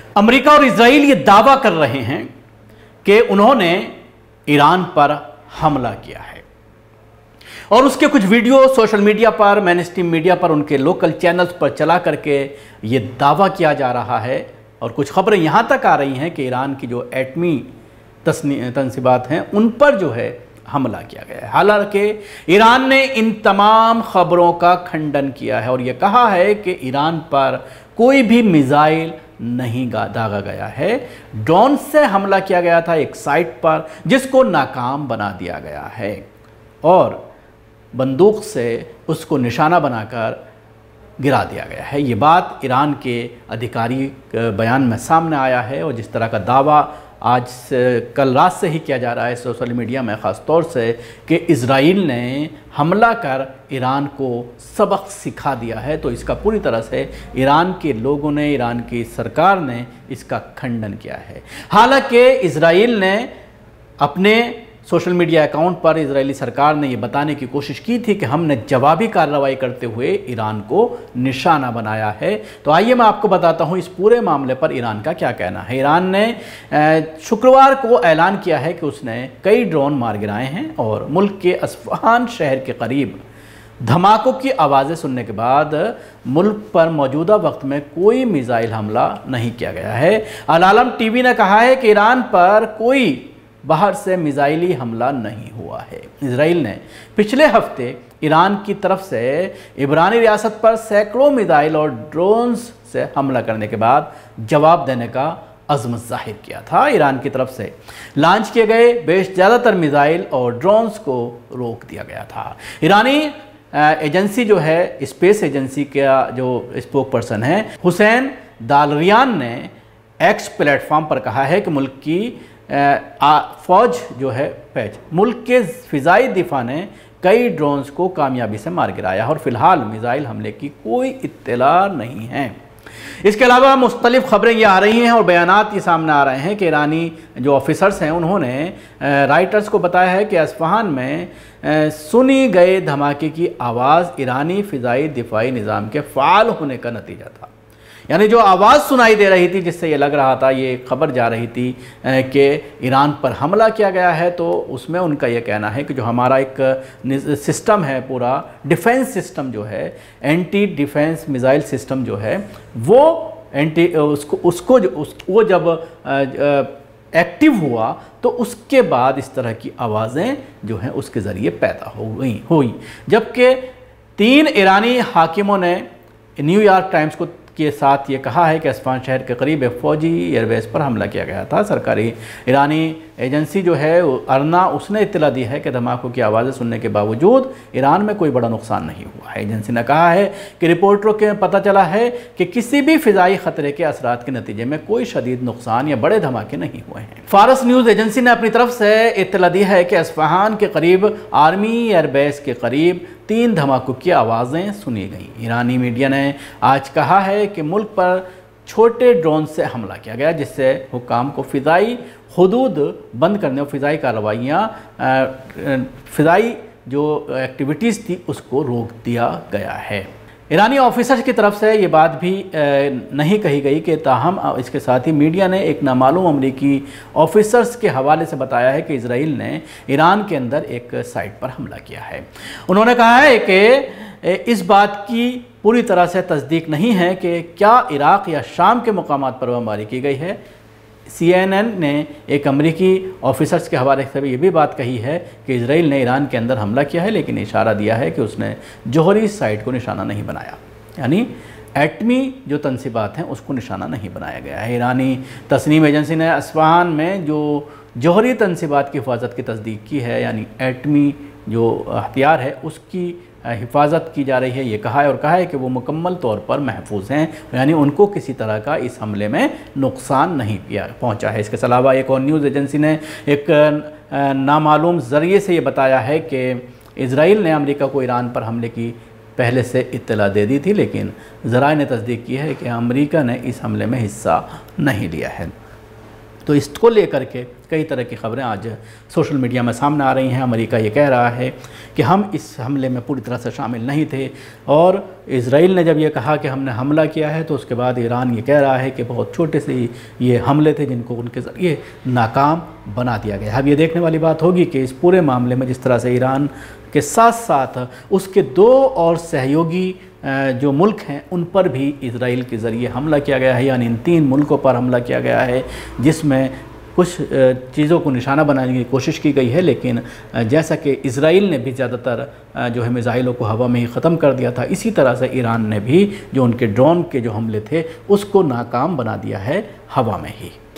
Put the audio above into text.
America और Israel ये दावा कर रहे हैं कि उन्होंने ईरान पर हमला किया है और उसके कुछ वीडियो सोशल मीडिया पर, मेनस्ट्रीम मीडिया पर, उनके लोकल चैनल्स पर चला करके ये दावा किया जा रहा है। और कुछ खबरें यहाँ तक आ रही हैं कि ईरान की जो एटमी तंसीबात हैं उन पर जो है हमला किया गया है। हालांकि ईरान ने इन तमाम खबरों का खंडन किया है और यह कहा है कि ईरान पर कोई भी मिसाइल नहीं दागा गया है। ड्रोन से हमला किया गया था एक साइट पर जिसको नाकाम बना दिया गया है और बंदूक से उसको निशाना बनाकर गिरा दिया गया है। ये बात ईरान के आधिकारिक बयान में सामने आया है और जिस तरह का दावा आज से कल रात से ही किया जा रहा है सोशल मीडिया में, ख़ास तौर से कि इजराइल ने हमला कर ईरान को सबक सिखा दिया है, तो इसका पूरी तरह से ईरान के लोगों ने, ईरान की सरकार ने इसका खंडन किया है। हालांकि इजराइल ने अपने सोशल मीडिया अकाउंट पर, इजरायली सरकार ने यह बताने की कोशिश की थी कि हमने जवाबी कार्रवाई करते हुए ईरान को निशाना बनाया है। तो आइए मैं आपको बताता हूं इस पूरे मामले पर ईरान का क्या कहना है। ईरान ने शुक्रवार को ऐलान किया है कि उसने कई ड्रोन मार गिराए हैं और मुल्क के अस्फहान शहर के करीब धमाकों की आवाज़ें सुनने के बाद मुल्क पर मौजूदा वक्त में कोई मिसाइल हमला नहीं किया गया है। अल आलम टीवी ने कहा है कि ईरान पर कोई बाहर से मिसाइली हमला नहीं हुआ है। इजराइल ने पिछले हफ्ते ईरान की तरफ से इब्रानी रियासत पर सैकड़ों मिसाइल और ड्रोन्स से हमला करने के बाद जवाब देने का अज़्म जाहिर किया था। ईरान की तरफ से लॉन्च किए गए ज़्यादातर मिसाइल और ड्रोन्स को रोक दिया गया था। ईरानी एजेंसी जो है, स्पेस एजेंसी का जो स्पोक पर्सन है हुसैन दालरियान ने एक्स प्लेटफॉर्म पर कहा है कि मुल्क की फौज जो है मुल्क के फ़िज़ाई दिफा ने कई ड्रोन्स को कामयाबी से मार गिराया और फिलहाल मिसाइल हमले की कोई इत्तला नहीं है। इसके अलावा मुख्तलिफ खबरें ये आ रही हैं और बयानात ये सामने आ रहे हैं कि ईरानी जो ऑफिसर्स हैं उन्होंने राइटर्स को बताया है कि अस्फहान में सुनी गए धमाके की आवाज़ ईरानी फ़िज़ाई दिफाई निज़ाम के फ़ाल होने का नतीजा था। यानी जो आवाज़ सुनाई दे रही थी जिससे ये लग रहा था, ये खबर जा रही थी कि ईरान पर हमला किया गया है, तो उसमें उनका ये कहना है कि जो हमारा एक सिस्टम है, पूरा डिफेंस सिस्टम जो है, एंटी डिफेंस मिसाइल सिस्टम जो है, वो वो जब एक्टिव हुआ तो उसके बाद इस तरह की आवाज़ें जो हैं उसके ज़रिए पैदा हुई। जबकि 3 ईरानी हाकिमों ने न्यूयॉर्क टाइम्स के साथ ये कहा है कि अस्फहान शहर के करीब एक फ़ौजी एयरबेस पर हमला किया गया था। सरकारी ईरानी एजेंसी जो है अरना, उसने इत्तला दी है कि धमाकों की आवाज़ें सुनने के बावजूद ईरान में कोई बड़ा नुकसान नहीं हुआ है। एजेंसी ने कहा है कि रिपोर्टरों के पता चला है कि किसी भी फ़िज़ाई ख़तरे के असरात के नतीजे में कोई शदीद नुकसान या बड़े धमाके नहीं हुए हैं। फारस न्यूज़ एजेंसी ने अपनी तरफ से इत्तला दी है कि अस्फहान के करीब आर्मी एयरबेस के करीब 3 धमाकों की आवाज़ें सुनी गई। ईरानी मीडिया ने आज कहा है कि मुल्क पर छोटे ड्रोन से हमला किया गया जिससे हुक्काम को फ़िज़ाई हुदूद बंद करने और फ़िज़ाई कार्रवाइयाँ, फ़िज़ाई जो एक्टिविटीज़ थी उसको रोक दिया गया है। ईरानी ऑफिसर्स की तरफ से ये बात भी नहीं कही गई कि ताहम इसके साथ ही मीडिया ने एक नामालूम अमरीकी ऑफिसर्स के हवाले से बताया है कि इजराइल ने ईरान के अंदर एक साइट पर हमला किया है। उन्होंने कहा है कि इस बात की पूरी तरह से तस्दीक नहीं है कि क्या इराक़ या शाम के मकामात पर बमबारी की गई है। CNN ने एक अमरीकी ऑफिसर्स के हवाले से भी ये भी बात कही है कि इजराइल ने ईरान के अंदर हमला किया है, लेकिन इशारा दिया है कि उसने जोहरी साइट को निशाना नहीं बनाया, यानी एटमी जो तंसीबात हैं उसको निशाना नहीं बनाया गया है। ईरानी तस्नीम एजेंसी ने अस्फहान में जो जोहरी तंसीबात की हिफाजत की तस्दीक की है, यानी एटमी जो हथियार है उसकी हिफाजत की जा रही है, ये कहा है और कहा है कि वो मुकम्मल तौर पर महफूज हैं, यानी उनको किसी तरह का इस हमले में नुकसान नहीं पहुंचा है। इसके अलावा एक और न्यूज़ एजेंसी ने एक नामालूम ज़रिए से ये बताया है कि इजराइल ने अमेरिका को ईरान पर हमले की पहले से इत्तला दे दी थी, लेकिन ज़राए ने तस्दीक की है कि अमेरिका ने इस हमले में हिस्सा नहीं लिया है। तो इसको लेकर के कई तरह की खबरें आज सोशल मीडिया में सामने आ रही हैं। अमेरिका ये कह रहा है कि हम इस हमले में पूरी तरह से शामिल नहीं थे, और इजराइल ने जब ये कहा कि हमने हमला किया है तो उसके बाद ईरान ये कह रहा है कि बहुत छोटे से ये हमले थे जिनको उनके ज़रिए नाकाम बना दिया गया। अब ये देखने वाली बात होगी कि इस पूरे मामले में जिस तरह से ईरान के साथ साथ उसके 2 और सहयोगी जो मुल्क हैं उन पर भी इजराइल के ज़रिए हमला किया गया है, यानी इन 3 मुल्कों पर हमला किया गया है, जिसमें कुछ चीज़ों को निशाना बनाने की कोशिश की गई है। लेकिन जैसा कि इजराइल ने भी ज़्यादातर जो है मिज़ाइलों को हवा में ही ख़त्म कर दिया था, इसी तरह से ईरान ने भी जो उनके ड्रोन के जो हमले थे उसको नाकाम बना दिया है हवा में ही।